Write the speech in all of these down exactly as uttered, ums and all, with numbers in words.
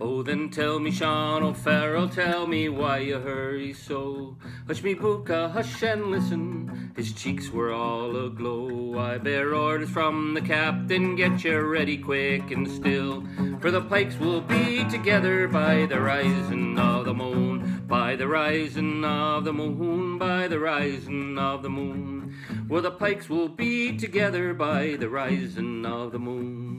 Oh, then tell me, Sean O'Farrell, tell me why you hurry so. Hush me, Bucca, hush and listen. His cheeks were all aglow. I bear orders from the captain, get you ready quick and still. For the pikes will be together by the rising of the moon, by the rising of the moon, by the rising of the moon. Well, the pikes will be together by the rising of the moon.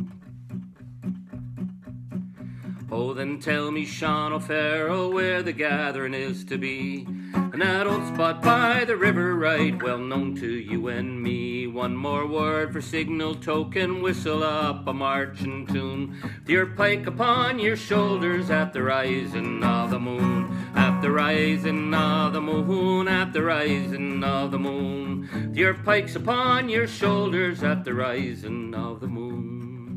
Oh, then tell me, Sean O'Farrell, where the gathering is to be. And that old spot by the river, right well known to you and me. One more word for signal token, whistle up a marching tune. With your pike upon your shoulders at the rising of the moon, at the rising of the moon, at the rising of the moon. With your pikes upon your shoulders at the rising of the moon.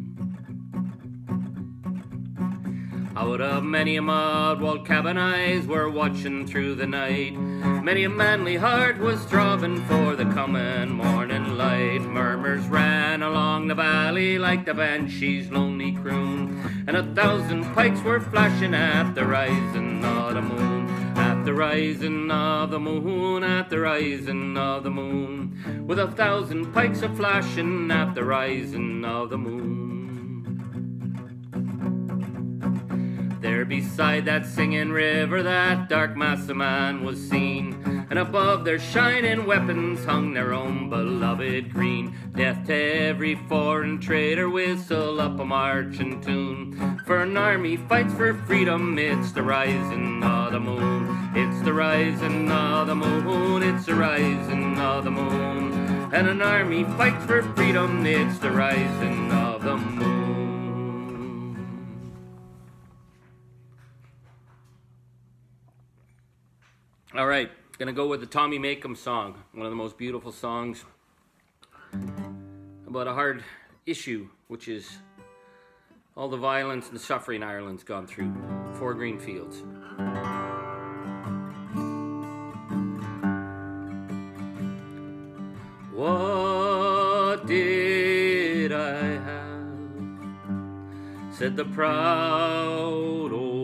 Out of many a mud-walled cabin eyes were watching through the night. Many a manly heart was throbbing for the coming morning light. Murmurs ran along the valley like the banshee's lonely croon, and a thousand pikes were flashing at the rising of the moon, at the rising of the moon, at the rising of the moon. With a thousand pikes a flashing at the rising of the moon. There beside that singing river, that dark mass of man was seen, and above their shining weapons hung their own beloved green. Death to every foreign traitor, whistle up a marching tune. For an army fights for freedom, it's the rising of the moon, it's the rising of the moon, it's the rising of the moon. And an army fights for freedom, it's the rising of the moon. All right, gonna go with the Tommy Makem song, one of the most beautiful songs about a hard issue, which is all the violence and suffering Ireland's gone through. Four green fields. What did I have? Said the proud old.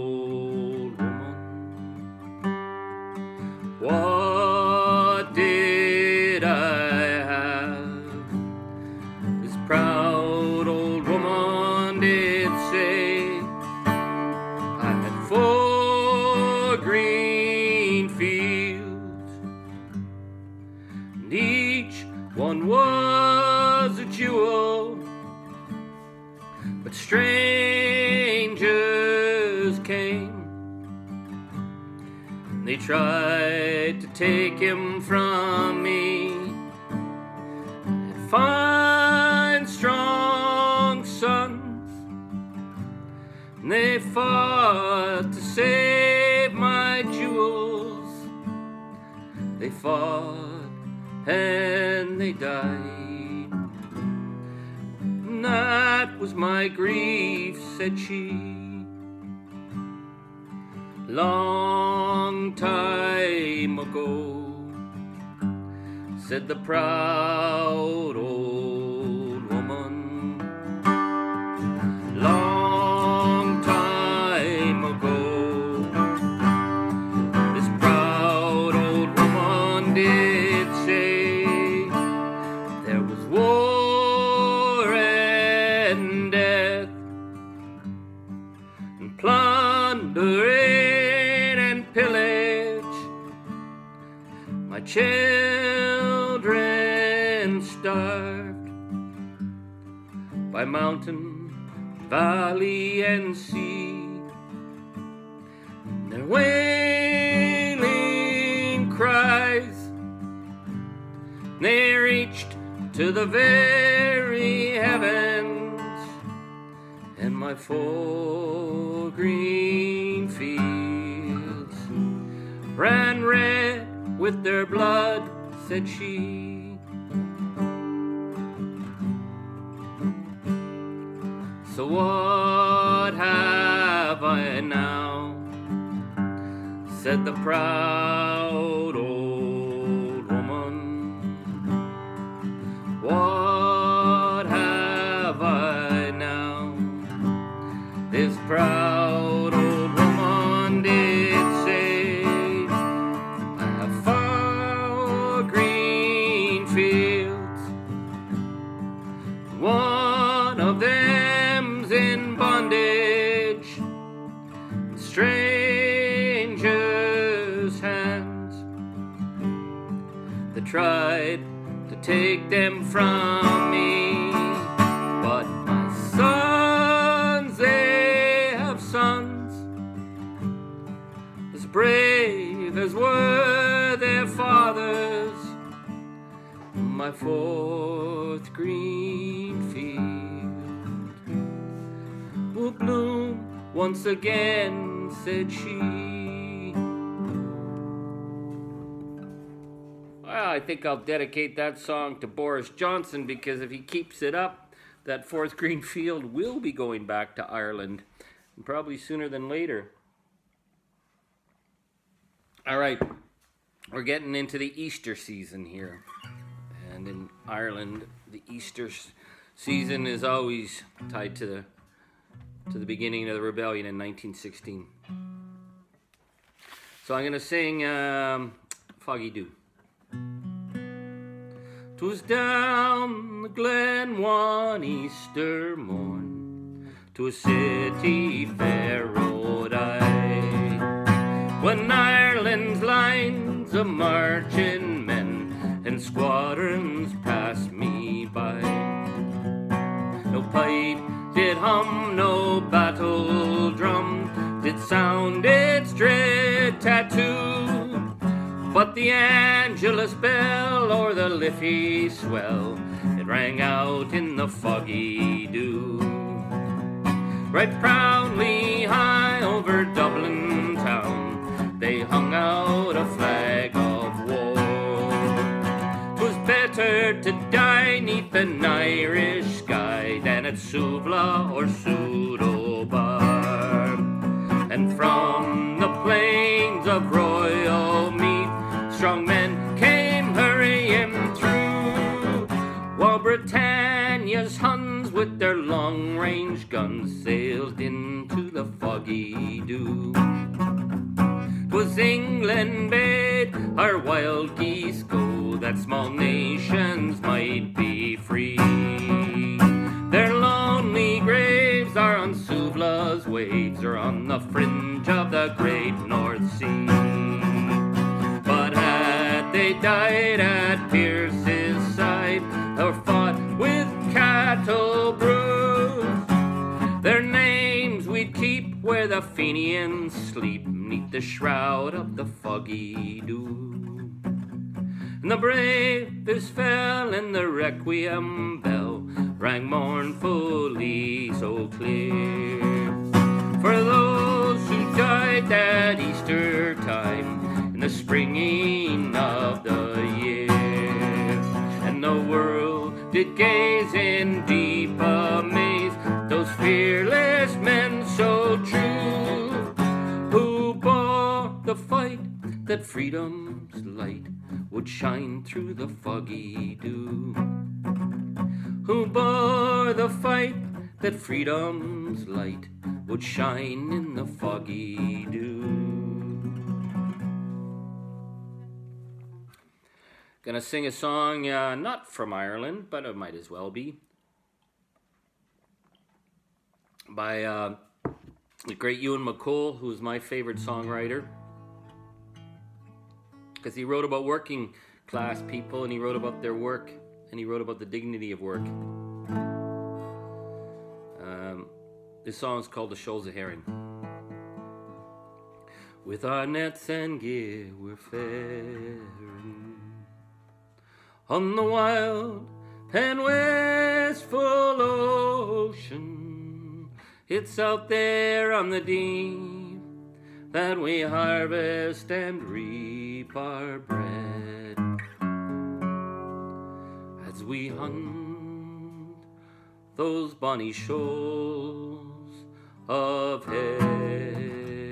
What did I have? This proud old woman did say I had four green fields, and each one was a jewel, but strangers came. They tried to take him from me, and fine, strong sons. And they fought to save my jewels. They fought and they died. And that was my grief, said she. Long time ago, said the proud old woman. Long time ago, this proud old woman did say there was war and death and plundering. My children starved by mountain, valley, and sea. Their wailing cries, they reached to the very heavens, and my four green fields ran red with their blood, said she. So what have I now? Said the proud old woman. What have I now? This proud One of them's in bondage, strangers' hands. They tried to take them from me, but my sons, they have sons as brave as were their fathers. My fourth green field will bloom once again, said she. Well, I think I'll dedicate that song to Boris Johnson, because if he keeps it up, that fourth green field will be going back to Ireland, and probably sooner than later. All right, we're getting into the Easter season here. And in Ireland, the Easter season is always tied to the to the beginning of the rebellion in nineteen sixteen. So I'm going to sing um, Foggy Dew. 'Twas down the glen one Easter morn, to a city fair rode I, when Ireland's lines of marching men and squadrons passed me by. No pipe did hum, no battle drum did sound its dread tattoo, but the Angelus bell or the Liffey swell, it rang out in the foggy dew. Right proudly high over Dublin town, they hung out a flag of war. 'Twas better to die 'neath an Irish sky than at Suvla or Pseudobar. And from the plains of Royal Meath, strong men came hurrying through, while Britannia's Huns with their long-range guns sailed into the foggy dew. 'Twas England bade our wild geese go, that small nations might be free. Their lonely graves are on Suvla's waves, or on the fringe of the great North Sea. But had they died at Pierce's side, or fought with cattle bruised, their names we'd keep where the Fenians sleep, 'neath the shroud of the foggy dew. And the bravest fell, and the requiem bell rang mournfully so clear, for those who died that Easter time, in the springing of the year. And the world did gaze in deep amaze, those fearless men so true, who bore the fight that freedom's light would shine through the foggy dew. Who bore the fight that freedom's light would shine in the foggy dew. Gonna sing a song uh, not from Ireland, but it might as well be, by uh, the great Ewan McColl, who is my favorite songwriter, because he wrote about working class people, and he wrote about their work, and he wrote about the dignity of work. Um, this song is called The Shoals of Herring. With our nets and gear we're faring on the wild and wistful ocean. It's out there on the deep that we harvest and reap our bread, as we hunt those bonny shoals of herring.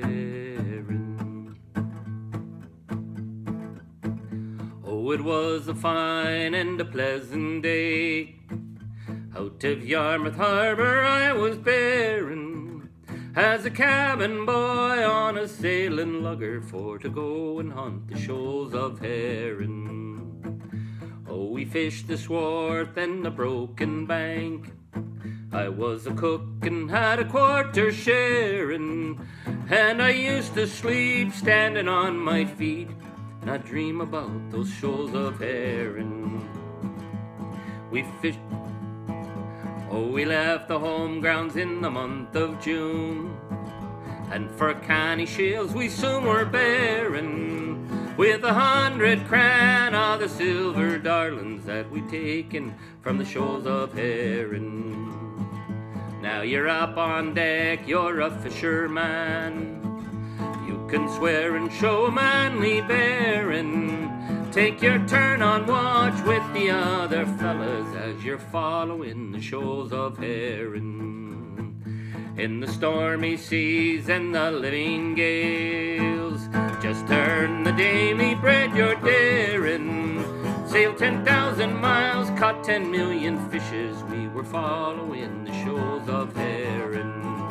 Oh, it was a fine and a pleasant day, out of Yarmouth Harbour I was bearing, as a cabin boy on a sailing lugger, for to go and hunt the shoals of herring. So we fished the Swarth and the Broken Bank. I was a cook and had a quarter sharing, and I used to sleep standing on my feet, and I dream about those shoals of herring. We fished, oh, we left the home grounds in the month of June, and for canny shields we soon were bearing, with a hundred cran of the silver darlings that we'd taken from the shoals of herring. Now you're up on deck, you're a fisherman, you can swear and show a manly bearing. Take your turn on watch with the other fellas as you're following the shoals of herring. In the stormy seas and the living gales, just turn the daily bread you're daring. Sail ten thousand miles, caught ten million fishes, we were following the shoals of herring.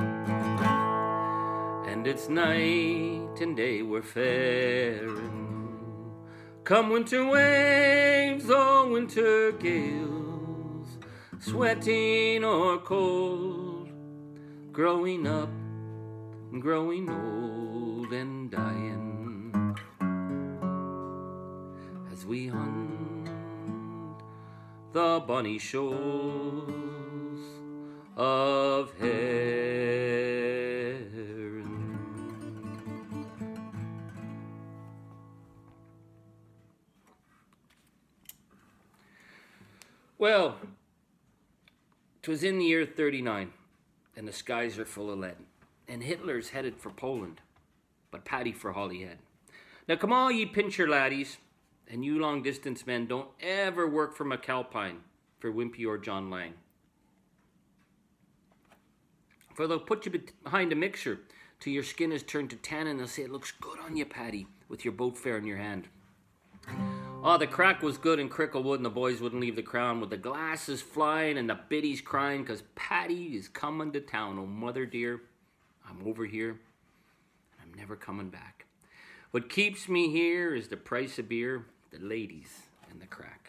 And it's night and day we're faring. Come winter waves or winter gales, sweating or cold, growing up, growing old and dying, as we hunt the bonny shoals of herring. Well, 'twas in the year thirty-nine, and the skies are full of lead, and Hitler's headed for Poland, but Paddy for Holyhead. Now come all ye pincher laddies, and you long-distance men, don't ever work for McAlpine, for Wimpy or John Lang. For they'll put you behind a mixture till your skin is turned to tan, and they'll say, it looks good on you, Paddy, with your boat fare in your hand. Oh, the crack was good in Cricklewood, and the boys wouldn't leave the crown, with the glasses flying and the biddies crying, because Paddy is coming to town. Oh, mother dear, I'm over here, and I'm never coming back. What keeps me here is the price of beer, the ladies, and the crack.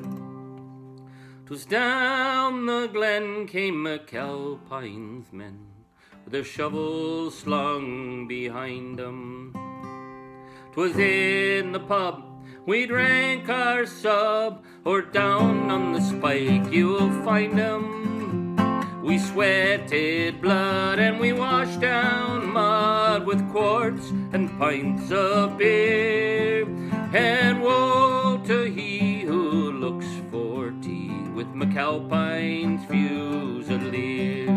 'Twas down the glen came McAlpine's men, with their shovels slung behind them. 'Twas in the pub we drank our sub, or down on the Spike you'll find 'em. We sweated blood and we washed down mud, with quarts and pints of beer. And woe to he who looks for tea with McAlpine's Fusiliers.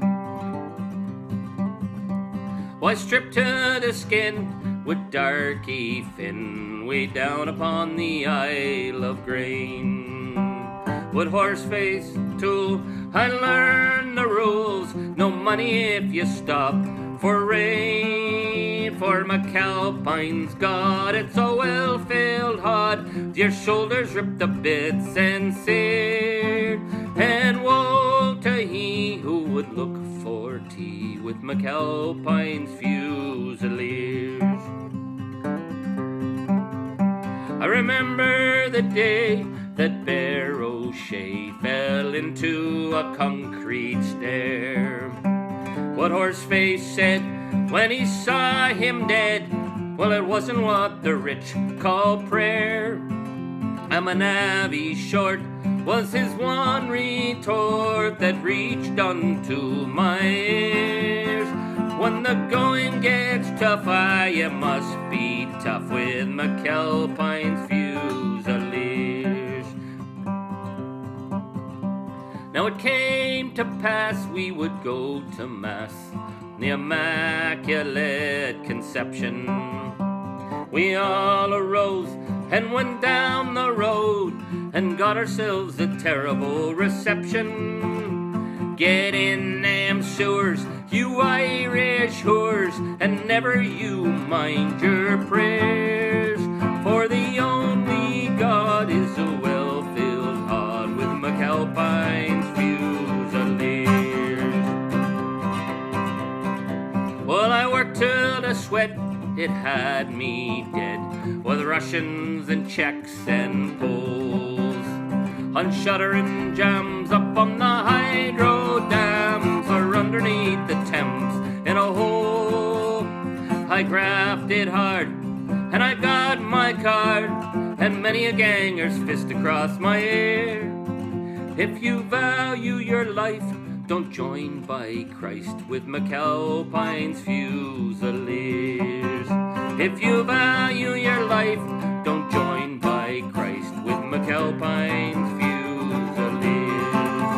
Why, stripped to the skin with Darky Finn, way down upon the Isle of Grain. With Horseface Tool I learned the rules, no money if you stop for rain. For McAlpine's got it so well-filled hod, your shoulders ripped to bits and seared. And woe to he who would look for tea with McAlpine's Fusiliers. I remember the day that Bear O'Shea fell into a concrete stair. What Horseface said when he saw him dead, well, it wasn't what the rich call prayer. I'm a navvy short was his one retort that reached unto my ears. When the going gets tough, I you must be tough with McAlpine's Fusiliers. Now it came to pass we would go to mass, the Immaculate Conception. We all arose and went down the road and got ourselves a terrible reception. Get in them sewers, you Irish whores, and never you mind your prayers, for the only God is a well-filled hod with McAlpine's Fusiliers. Well, I worked till the sweat, it had me dead, with Russians and Czechs and Poles. on shuddering jams up on the hydro dams or underneath the Thames in a hole. I grafted hard and I got my card and many a ganger's fist across my ear. If you value your life, don't join by Christ with McAlpine's Fusiliers. If you value your life, don't join by Christ with McAlpine's Fusiliers.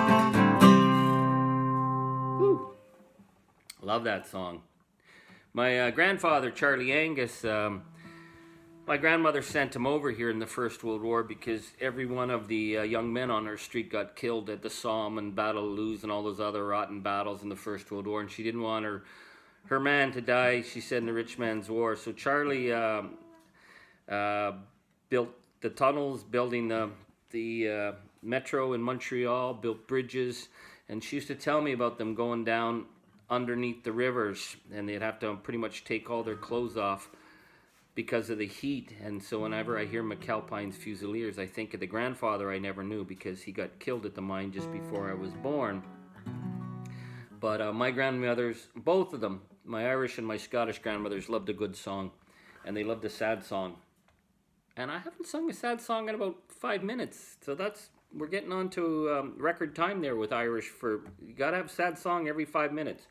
Whew. Love that song. My uh, grandfather, Charlie Angus, um, my grandmother sent him over here in the First World War because every one of the uh, young men on our street got killed at the Somme and Battle of Loos and all those other rotten battles in the First World War, and she didn't want her her man to die, she said, in the rich man's war. So Charlie um, uh, built the tunnels, building the, the uh, metro in Montreal, built bridges, and she used to tell me about them going down underneath the rivers, and they'd have to pretty much take all their clothes off because of the heat. And so whenever I hear McAlpine's Fusiliers, I think of the grandfather I never knew because he got killed at the mine just before I was born. But uh, my grandmothers, both of them, my Irish and my Scottish grandmothers, loved a good song, and they loved a sad song. And I haven't sung a sad song in about five minutes, so that's, we're getting on to um, record time there with Irish. For you gotta have a sad song every five minutes.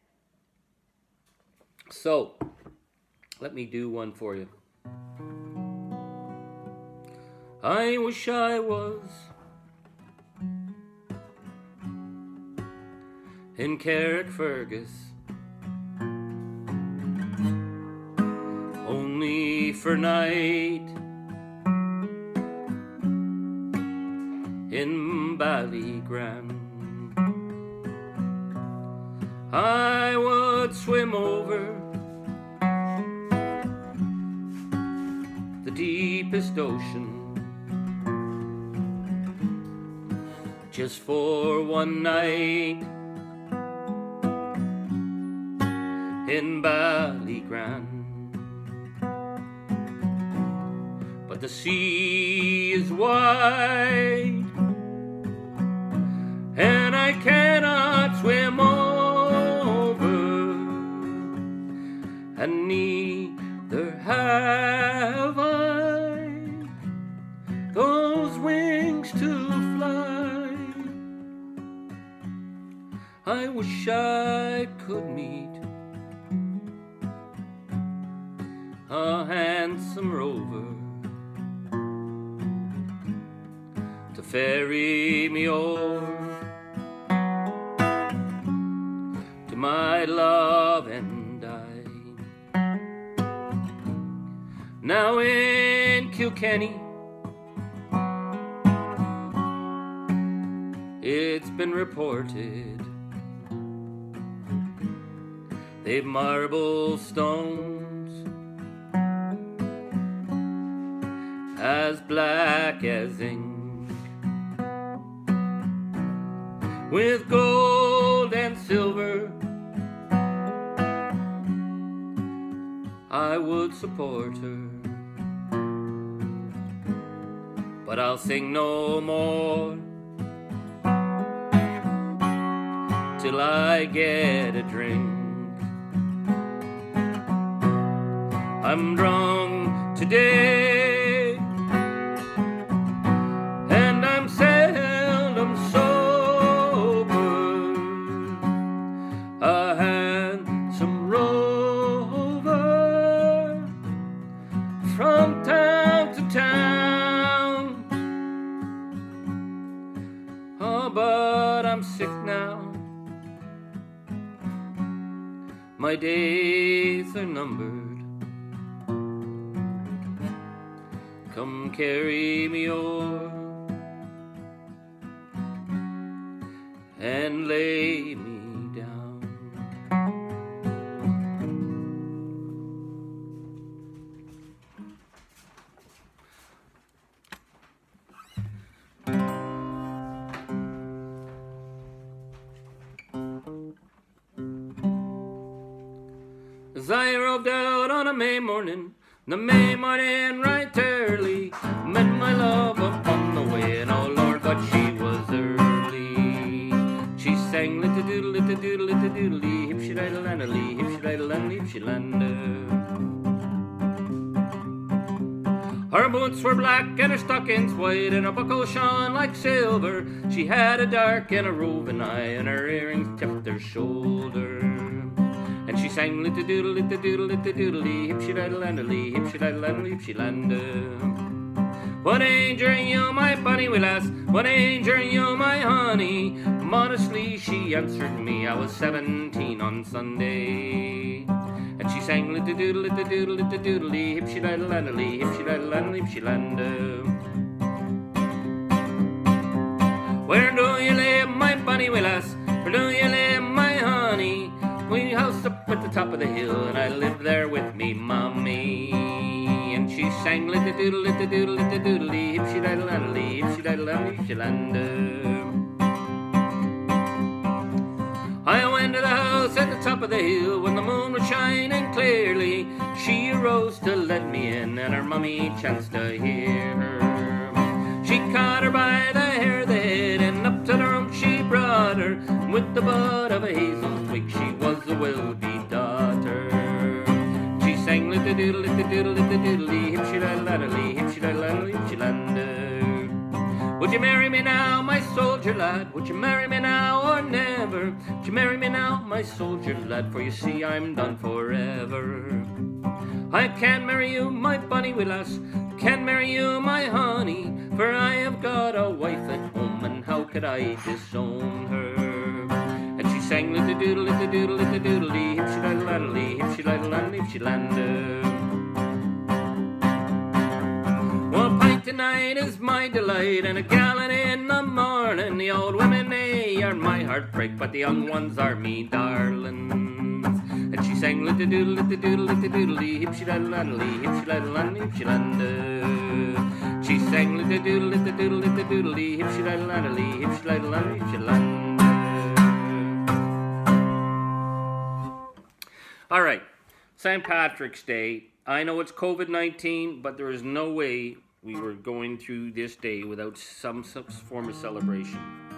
So let me do one for you. I wish I was in Carrickfergus, only for night, in Ballygrand. I would swim over the deepest ocean just for one night in Ballygrand. But the sea is wide and I cannot swim over, and neither have I those wings to fly. I wish I could meet a handsome rover to ferry me o'er to my love and I. Now in Kilkenny it's been reported they've marble stones as black as ink, with gold and silver. I would support her, but I'll sing no more till I get a drink. I'm drunk today and I'm seldom sober. A handsome rover from town to town. Oh, but I'm sick now, my days are numbered. Come carry me o'er and lay me down. As I roved out on a May morning, the May morning right early, met my love upon the way, and oh Lord, but she was early. She sang little doodle, little doodle, little doodly, hip she diddle and a lee, hip she diddle and hip she lander. Her boots were black and her stockings white, and her buckle shone like silver. She had a dark and a roving eye, and her earrings tipped her shoulder. And she sang little doodle, little doodle, little doodly, hip she diddle and a lee, hip she diddle and hip she lander. What age are you, my bonny wee lass? What age are you, my honey? Modestly she answered me, I was seventeen on Sunday. And she sang little doodle, little doodle, little doodly, hip she diddle and a lee, hip she diddle and hip she lander. Where do you live, my bonny wee lass? Where do you live, my honey? We house up at the top of the hill, and I live there with me mommy. And she sang little doodle, little doodle, little doodly, hip she diddle and a lee, hip she diddle and hip she lander. I went to the house at the top of the hill when the moon was shining clearly. She arose to let me in, and her mummy chanced to hear her. She caught her by the hair of the head, and up to the room she brought her. With the bud of a hazel twig, she was a well-beat daughter. She sang little doodle, little doodle, little doodly, hip she diddle and a lee, hip she diddle and hip she lander. Would you marry me now, my soldier lad? Would you marry me now or never? Would you marry me now, my soldier lad? For you see I'm done forever. I can't marry you, my bonny wee lass, can't marry you, my honey, for I have got a wife at home, and how could I disown her? And she sang little doodle, little doodle, little doodly, hip she diddle and a lee, hip she diddle and hip she lander. Well, pint tonight is my delight, and a gallon in the morning. The old women, they are my heartbreak, but the young ones are me darlings. And she sang little doodle, little doodle, little doodly, hip she diddle and a lee, hip she diddle and hip she lander. She sang little doodle, little doodle, little doodly, hip she diddle and a lee, hip she diddle and hip she lander. All right, Saint Patrick's Day. I know it's COVID nineteen, but there is no way we were going through this day without some, some form of celebration.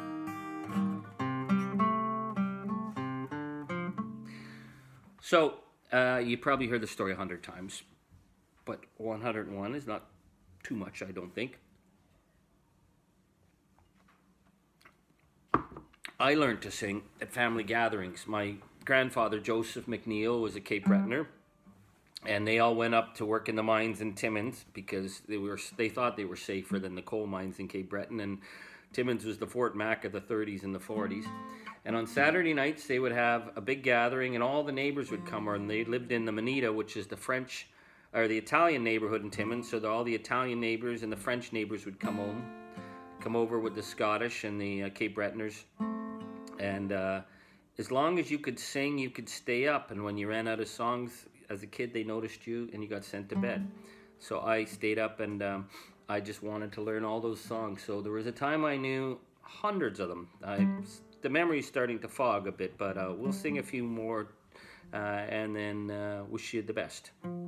So, uh, you probably heard the story a hundred times, but one hundred and one is not too much, I don't think. I learned to sing at family gatherings. My grandfather, Joseph McNeil, was a Cape Bretoner, and they all went up to work in the mines in Timmins because they were they thought they were safer than the coal mines in Cape Breton. And Timmins was the Fort Mac of the thirties and the forties. And on Saturday nights, they would have a big gathering, and all the neighbors would come. Or they lived in the Manita, which is the French or the Italian neighborhood in Timmins. So the, all the Italian neighbors and the French neighbors would come home, come over with the Scottish and the uh, Cape Bretoners. And uh, as long as you could sing, you could stay up. And when you ran out of songs, as a kid, they noticed you and you got sent to bed. So I stayed up, and um, I just wanted to learn all those songs. So there was a time I knew hundreds of them. I, the memory's starting to fog a bit, but uh, we'll sing a few more uh, and then uh, wish you the best.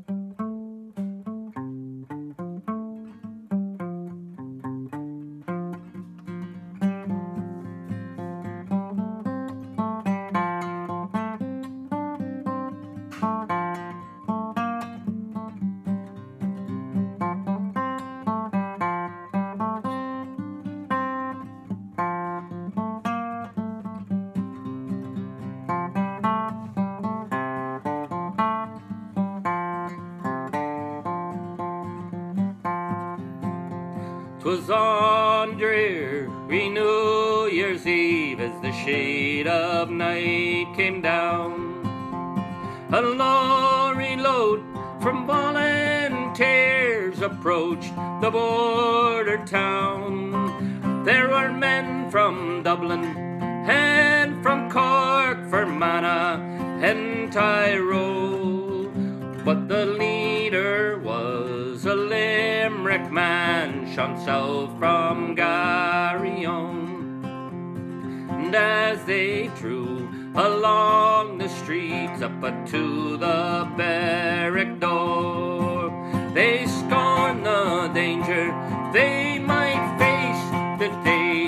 Twas on dreary New Year's Eve as the shade of night came down. A lorry load from volunteers approached the border town. There were men from Dublin and from Cork, Fermanagh and Tyrone, but the leader was a Limerick man, shone south from Garryon. And as they drew along the streets up to the barrack door, they scorned the danger they might face the day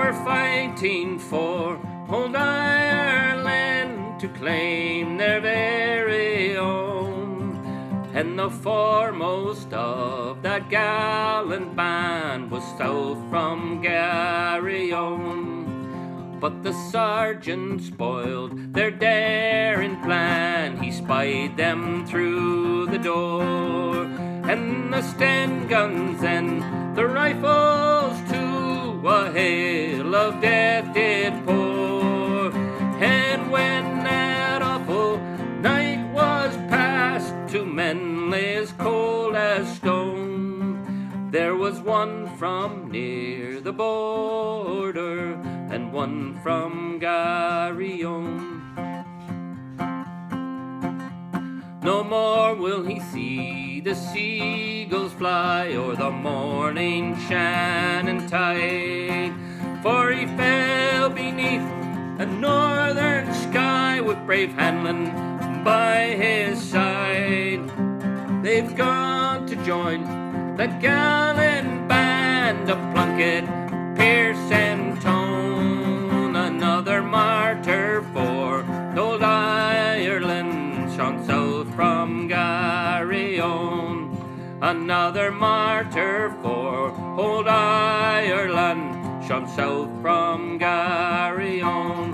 were fighting for old Ireland to claim their very own, and the foremost of that gallant band was south from Garryowen. But the sergeant spoiled their daring plan. He spied them through the door, and the stand guns and the rifles to a hail of death did pour. And when that awful night was past, two men lay as cold as stone. There was one from near the border and one from Garryowen. No more will he see the seagulls fly or the morning Shannon tide, for he fell beneath a northern sky with brave Hanlon by his side. They've gone to join that gallant band of Plunkett, Pearce and Tone. Another martyr for old Ireland, shone south from Garryowen. Another martyr for old Ireland, shone south from Garryowen.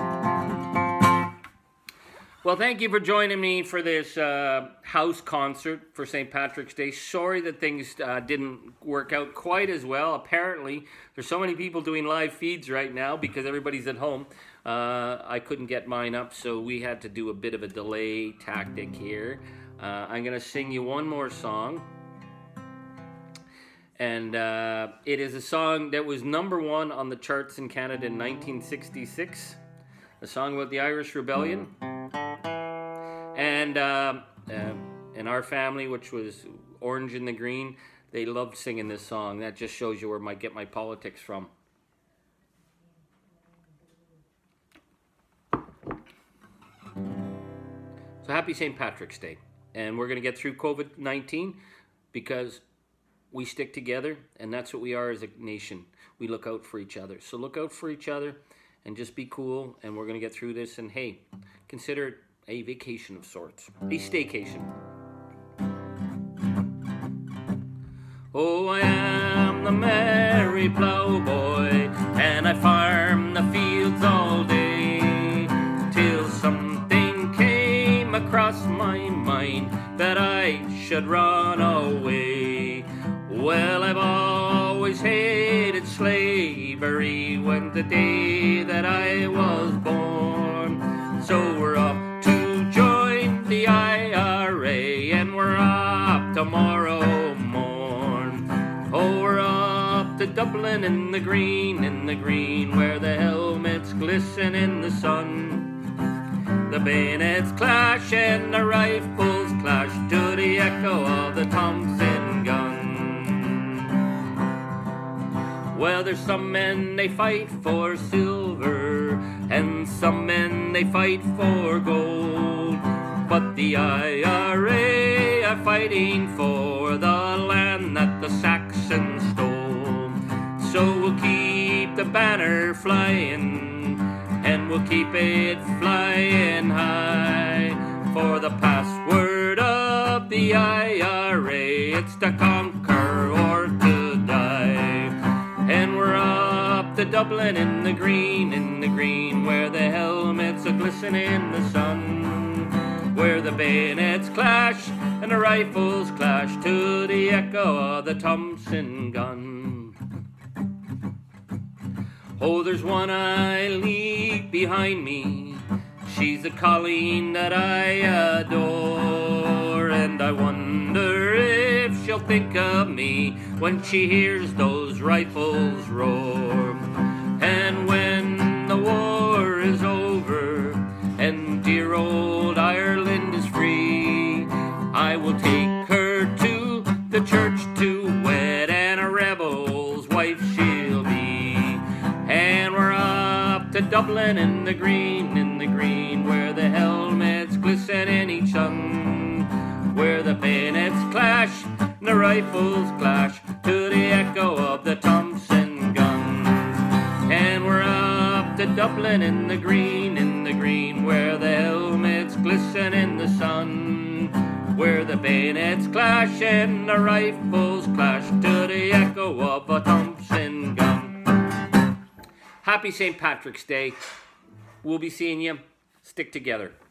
Well, thank you for joining me for this uh, house concert for Saint Patrick's Day. Sorry that things uh, didn't work out quite as well. Apparently, there's so many people doing live feeds right now because everybody's at home. Uh, I couldn't get mine up, so we had to do a bit of a delay tactic here. Uh, I'm going to sing you one more song. And uh, it is a song that was number one on the charts in Canada in nineteen sixty-six. A song about the Irish Rebellion. And uh, uh, in our family, which was Orange and the Green, they loved singing this song. That just shows you where I get my politics from. So happy Saint Patrick's Day. And we're going to get through COVID nineteen because we stick together, and that's what we are as a nation. We look out for each other. So look out for each other and just be cool, and we're going to get through this. And hey, consider it a vacation of sorts, a staycation. Oh, I am the merry ploughboy, and I farm the fields all day, till something came across my mind that I should run away. Well, I've always hated slavery when the day that I was born, so we're off to join the I R A, and we're off tomorrow morn. Oh, we're off to Dublin in the green, in the green, where the helmets glisten in the sun. The bayonets clash and the rifles clash to the echo of the Thompson gun. Well, there's some men they fight for silver, and some men they fight for gold, but the I R A are fighting for the land that the Saxons stole. So we'll keep the banner flying, and we'll keep it flying high, for the password of the I R A, it's to conquer or to die. And we're up to Dublin in the green, in the green, where the helmets are glistening in the sun, where the bayonets clash and the rifles clash to the echo of the Thompson gun. Oh, there's one I leave behind me, she's a Colleen that I adore, and I wonder if she'll think of me when she hears those rifles roar. And when the war is over and dear old Ireland is free, I will take her to the church to wed, and a rebel's wife she'll be. And we're up to Dublin in the green, in the green, where the helmets glisten in each sun, where the bayonets clash and the rifles clash to the echo of the Thompson gun. And we're to Dublin in the green, in the green, where the helmets glisten in the sun, where the bayonets clash and the rifles clash to the echo of a Thompson gun. Happy Saint Patrick's Day. We'll be seeing you. Stick together.